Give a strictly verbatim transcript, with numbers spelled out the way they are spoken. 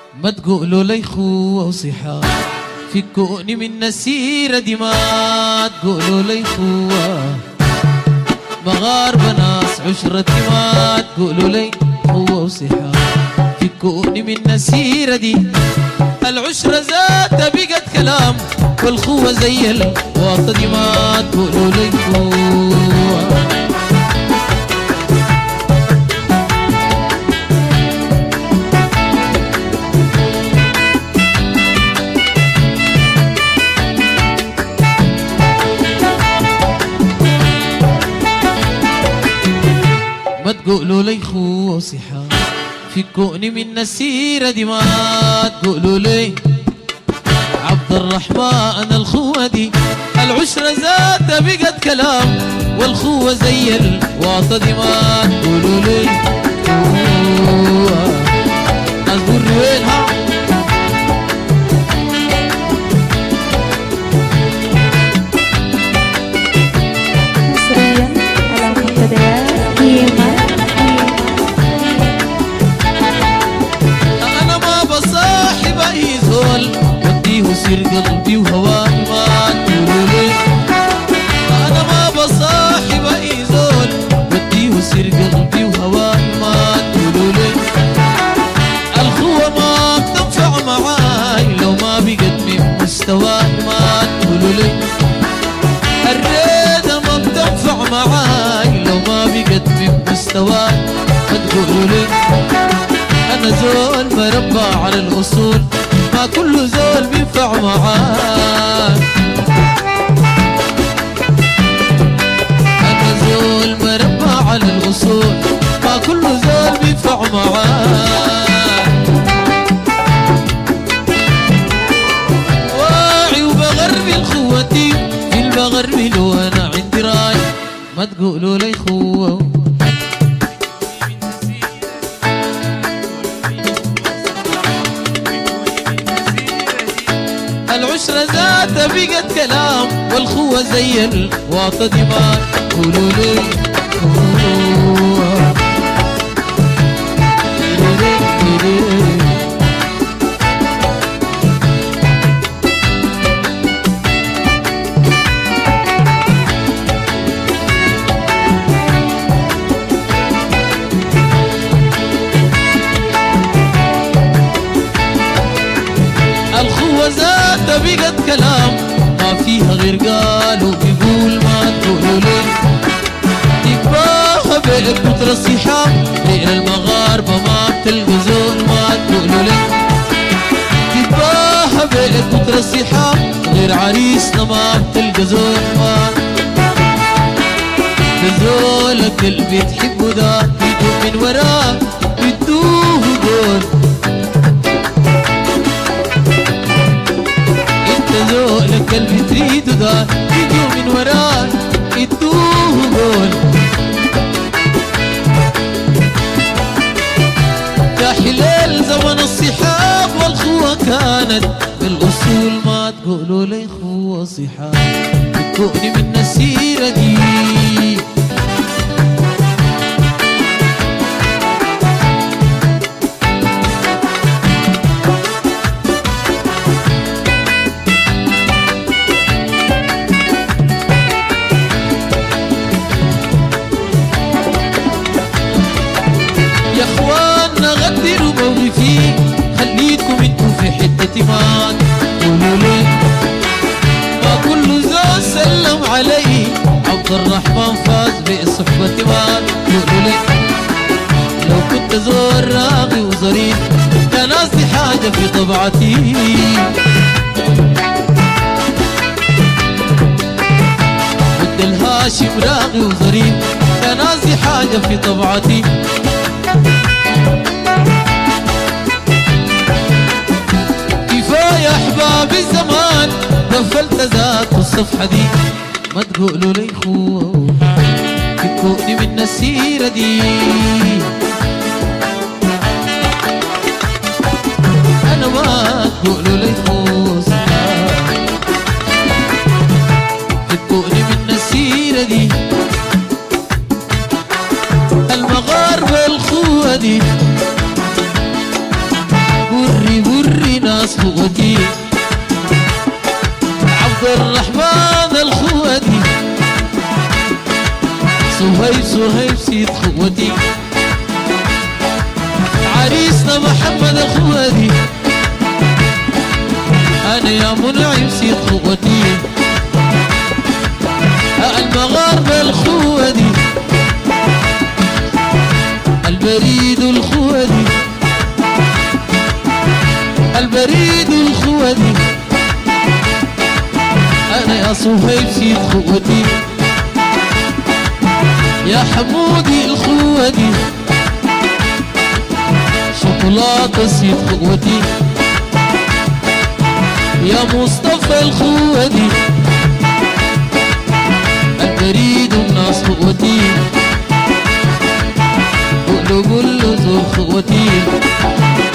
ما تقولوا لي خوة وصحاب فكوني من نسيرة دي، ما تقولوا لي خوة مغاربة ناس عشرتي، ما تقولوا لي خوة وصحاب فكوني من نسيرة دي. العشرة ذاتها بقت كلام والخوة زي الواطة دي، ما تقولوا لي خوة. ما تقولوا لي خوة وصحاب فكوني من نسيرة دي، ما تقولوا لي عبد الرحمن الخوة دي. العشرة ذاتها بقت كلام والخوة زي الواطة دي، ما تقولوا لي خوة. أصبر وينها مصريا على منتديات قيمة. أنا ما بصاحب أي زول وديه وسير قلبي وهواني، ما تقولوا لي. أنا ما بصاحب أي زول وديه وسير قلبي وهواني، ما تقولوا لي. الخوة ما بتنفع معاي لو ما بقت من مستواي، ما تقولوا لي. الريدة ما بتنفع معاي لو ما بقت من مستواي، ما تقولوا لي. أنا زول مربى على الأصول، ما كل زول بينفع معاي. أنا زول مربى على الأصول، ما كل زول بينفع معاي. واعي وبغربي الخوتي في البغربي لو أنا عندي راي، ما تقولوا لي خوة. العشرة ذاتها بقت كلام والخوة زي الواطة دي، ما تقولوا لي خوة. الخوة ذاتها بقت كلام ما فيها غير قال وبيقول، ما تقولوا لي. تكباها بكتر الصحاب غير المغاربة ما بتلقى زول، ما تقولوا لي. تكباها بكتر الصحاب غير عريسنا ما بتلقى زول، ما زولك اللي بتحبه ده بيجوا من وراه بيدوه قول. زولك اللي تريده ده يجوا من وراه يدوه قول. يا حلال زمن الصحاب والخوة كانت بالأصول، ما تقولوا لي خوة صحاب بتكوني من السيرة دي. يا اخوانا غدروا موقفي خليكم انتوا في حتتي، ما تقولوا لي. ما كل زول سلم علي عبد الرحمن فاز بصحبتي، ما تقولوا لي. لو كنت زول راغي وظريف كان قصدي حاجة في طبعتي. ود الهاشم راغي وظريف كان قصدي حاجة في طبعتي. كفاية أحباب الزمان قفلت ذات الصفحة دي، ما تقولوا لي خوة تكوني من السيرة دي. أنا ما تقولوا لي خوة تكوني من السيرة دي. المغاربة الخوة دي والربا الناس خوتي عبد الرحمن الخوتي صهيب صهيب سيد خوتي عريسنا محمد الخوتي أنا يا منعم سيد خوتي المغاربة الخوتي البريد الخوتي البريد الخوتي أنا يا صهيب سيد خوتي يا حمودي الخوتي شوكولاتة سيد خوتي يا مصطفى الخوتي البريد الناس خوتي قولوا قولوا زور خوتي